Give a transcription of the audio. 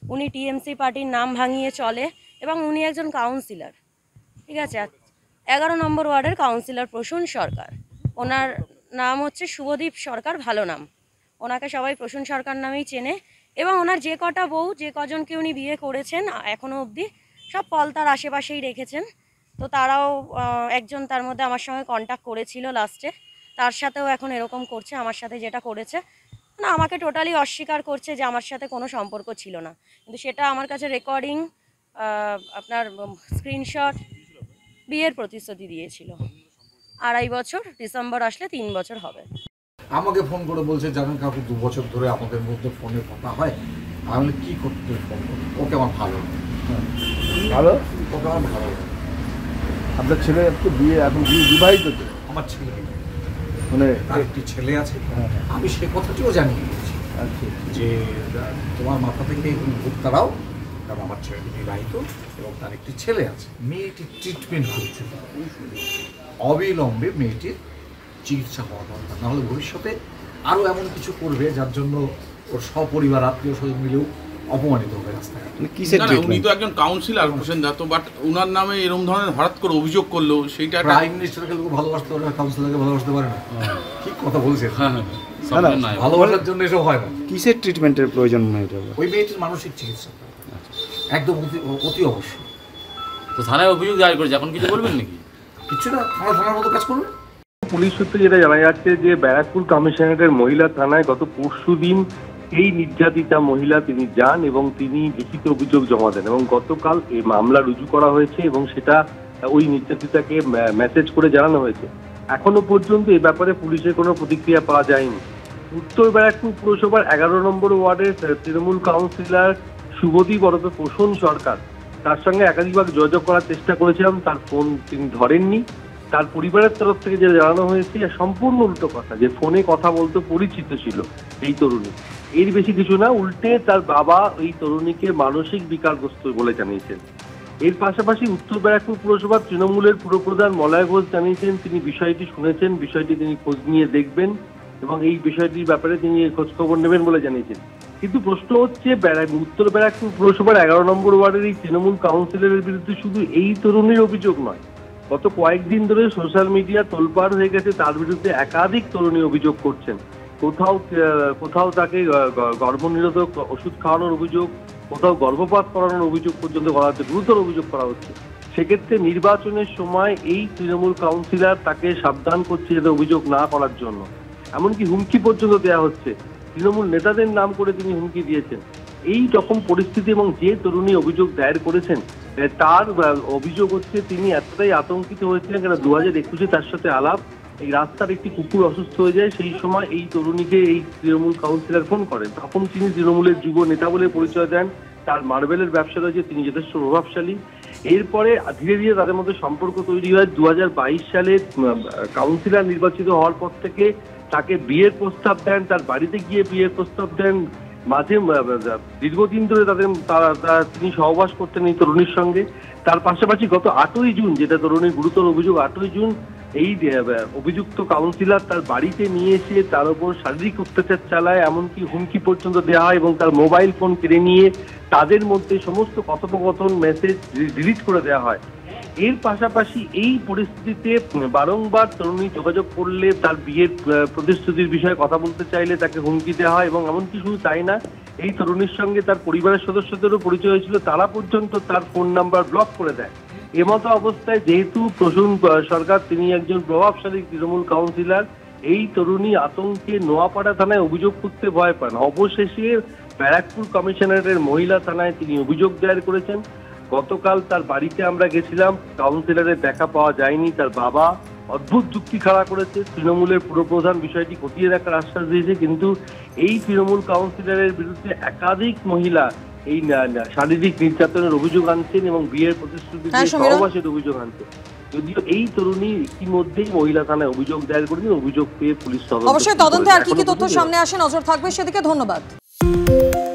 উনি টিএমসি পার্টির নাম ভাঙিয়ে চলে এবং উনি একজন কাউন্সিলর, ঠিক আছে। 11 নম্বর ওয়ার্ডের কাউন্সিলর প্রসূন সরকার, ওনার নাম হচ্ছে শুভদীপ সরকার, ভালো নাম। ওনাকে সবাই প্রসূন সরকার নামেই চেনে এবং ওনার যে কটা বউ, যে কজনকে উনি বিয়ে করেছেন এখনও অবধি সব পলতার আশেপাশেই রেখেছেন। তো তারাও একজন তার মধ্যে আমার সঙ্গে কন্ট্যাক্ট করেছিল লাস্টে, তার সাথেও এখন এরকম করছে আমার সাথে যেটা করেছে। না, আমাকে টোটালি অস্বীকার করছে যে আমার সাথে কোনো সম্পর্ক ছিল না, কিন্তু সেটা আমার কাছে রেকর্ডিং, আপনার স্ক্রিনশট, বিয়ের প্রতিশ্রুতি দিয়েছিল। 2.5 বছর, ডিসেম্বর আসলে 3 বছর হবে। আমাকে ফোন করে বলছে, জানেন কাকু 2 বছর ধরে আমাদের মধ্যে ফোনে কথা হয়। আমি কি করতে ফোন করি, ওকে আমার ভালো ভালো, ওকে আমার ভালো। আপনার ছেলে তো বিয়ে এখন বিবাহিত তো? আমার ছেলে মানে তার একটি ছেলে আছে, আমি সে কথাটিও জানিয়ে দিয়েছি যে তোমার মাথা থেকে ভূত তারাও, কারণ আমার ছেলেটি বিবাহিত এবং তার একটি ছেলে আছে। মেয়েটির ট্রিটমেন্ট করছে, অবিলম্বে মেয়েটির চিকিৎসা হওয়া দরকার, নাহলে ভবিষ্যতে আরও এমন কিছু করবে যার জন্য ওর সপরিবার আত্মীয় স্বজন মিলেও অপমানিত হবে রাস্তায়। উনি তো একজন কাউন্সিলর হোসেন দত্ত, বাট ওনার নামে এরকম ধরনের হঠাৎ করে অভিযোগ করলো, সেইটা প্রাইম মিনিস্টারকে লোক ভালোবাসতে পারে না, কাউন্সিলরকে ভালোবাসতে পারে না। ঠিক কথা বলছে, ভালোবাসার জন্য এসব হয় না। কিসের ট্রিটমেন্টের প্রয়োজন মেয়েটা? ওই মেয়েটির মানসিক চিকিৎসা একদম অতি অবশ্যই। তো থানায় অভিযোগ দায়ের করেছে, এখন কিছু বলবেন নাকি? কিছু না, থানার মতো কাজ করবে। পুলিশ সূত্রে যেটা জানা যাচ্ছে যে ব্যারাকপুর কমিশনারেটের মহিলা থানায় গত পরশুদিন এই নির্যাতিতা মহিলা তিনি যান এবং তিনি লিখিত অভিযোগ জমা দেন এবং গতকাল এই মামলা রুজু করা হয়েছে এবং সেটা ওই নির্যাতিতাকে মেসেজ করে জানানো হয়েছে। এখনো পর্যন্ত এ ব্যাপারে পুলিশের কোনো প্রতিক্রিয়া পাওয়া যায়নি। উত্তর ব্যারাকপুর পুরসভার 11 নম্বর ওয়ার্ডের তৃণমূল কাউন্সিলর শুভদীপ ওরফে প্রসূন সরকার, তার সঙ্গে একাধিকবার যোগাযোগ করার চেষ্টা করেছিলাম, তার ফোন তিনি ধরেননি। তার পরিবারের তরফ থেকে যেটা জানানো হয়েছে সম্পূর্ণ উল্টো কথা, যে ফোনে কথা বলতে পরিচিত ছিল এই তরুণী, এর বেশি কিছু না। উল্টে তার বাবা এই তরুণীকে মানসিক বিকারগ্রস্ত বলে জানিয়েছেন। এর পাশাপাশি উত্তর ব্যারাকপুর পুরসভার তৃণমূলের পুরপ্রধান মলয় ঘোষ জানিয়েছেন তিনি বিষয়টি শুনেছেন, বিষয়টি তিনি খোঁজ নিয়ে দেখবেন এবং এই বিষয়টির ব্যাপারে তিনি খোঁজখবর নেবেন বলে জানিয়েছেন। কিন্তু প্রশ্ন হচ্ছে, উত্তর ব্যারাকপুর পুরসভার 11 নম্বর ওয়ার্ডের এই তৃণমূল কাউন্সিলরের বিরুদ্ধে শুধু এই তরুণীর অভিযোগ নয়, গত কয়েকদিন ধরে সোশ্যাল মিডিয়া তোলপাড় হয়ে গেছে, তার বিরুদ্ধে একাধিক তরুণী অভিযোগ করছেন। কোথাও তাকে গর্ভনিরোধক ওষুধ খাওয়ানোর অভিযোগ, কোথাও গর্ভপাত করানোর অভিযোগ পর্যন্ত করা হচ্ছে, গুরুতর অভিযোগ করা হচ্ছে। সেক্ষেত্রে নির্বাচনের সময় এই তৃণমূল কাউন্সিলর তাকে সাবধান করছে যাতে অভিযোগ না করার জন্য, এমনকি হুমকি পর্যন্ত দেওয়া হচ্ছে। তৃণমূল নেতাদের নাম করে তিনি হুমকি দিয়েছেন। এই রকম পরিস্থিতি এবং যে তরুণী অভিযোগ দায়ের করেছেন তার অভিযোগ হচ্ছে তিনি এতটাই আতঙ্কিত হয়েছিলেন, কেন 2021-এ তার সাথে আলাপ, এই রাস্তার একটি কুকুর অসুস্থ হয়ে যায়, সেই সময় এই তরুণীকে এই তৃণমূল কাউন্সিলর ফোন করেন। তখন তিনি তৃণমূলের যুব নেতা বলে পরিচয় দেন, তার মার্বেলের ব্যবসা রয়েছে, তিনি যথেষ্ট প্রভাবশালী। এরপরে ধীরে ধীরে তাদের মধ্যে সম্পর্ক তৈরি হয়। 2022 সালে কাউন্সিলর নির্বাচিত হওয়ার পর থেকে তাকে বিয়ের প্রস্তাব দেন, তার বাড়িতে গিয়ে বিয়ের প্রস্তাব দেন। মাঝে দীর্ঘদিন ধরে তিনি সহবাস করতেন এই তরুণীর সঙ্গে। তার পাশাপাশি গত 8ই জুন, যেটা তরুণীর গুরুতর অভিযোগ, 8ই জুন এই অভিযুক্ত কাউন্সিলর তার বাড়িতে নিয়ে এসে তার উপর শারীরিক অত্যাচার চালায়, এমনকি হুমকি পর্যন্ত দেওয়া হয় এবং তার মোবাইল ফোন কেড়ে নিয়ে তাদের মধ্যে সমস্ত কথোপকথন মেসেজ ডিলিট করে দেওয়া হয়। এর পাশাপাশি এই পরিস্থিতিতে বারংবার তরুণী যোগাযোগ করলে, তার বিয়ের প্রতিশ্রুতির বিষয়ে কথা বলতে চাইলে তাকে হুমকি দেওয়া হয় এবং এমনকি শুধু তাই না, এই তরুণীর সঙ্গে তার পরিবারের সদস্যদেরও পরিচয় হয়েছিল, তারা পর্যন্ত তার ফোন নাম্বার ব্লক করে দেয়। এমতো অবস্থায় যেহেতু প্রসূন সরকার তিনি একজন প্রভাবশালী তৃণমূল কাউন্সিলর, এই তরুণী আতঙ্কে নোয়াপাড়া থানায় অভিযোগ করতে ভয় পান। অবশেষে ব্যারাকপুর কমিশনারেটের মহিলা থানায় তিনি অভিযোগ দায়ের করেছেন। গতকাল তার বাড়িতে আমরা গেছিলাম, কাউন্সিলরের দেখা পাওয়া যায়নি। তার বাবা অদ্ভুত যুক্তি খাড়া করেছে, তৃণমূলের পুরপ্রধান বিষয়টি খতিয়ে দেখার আশ্বাস দিয়েছে, কিন্তু এই তৃণমূল কাউন্সিলরের বিরুদ্ধে একাধিক মহিলা এই শারীরিক নির্যাতনের অভিযোগ আনছেন এবং বিয়ের প্রতিশ্রুতি দিয়ে সহবাসের অভিযোগ আনছেন। যদিও এই তরুণী ইতিমধ্যেই মহিলা থানায় অভিযোগ দায়ের করেছেন, অভিযোগ পেয়ে পুলিশ অবশ্যই তদন্তে আর কি তথ্য সামনে আসে নজর থাকবে সেদিকে। ধন্যবাদ।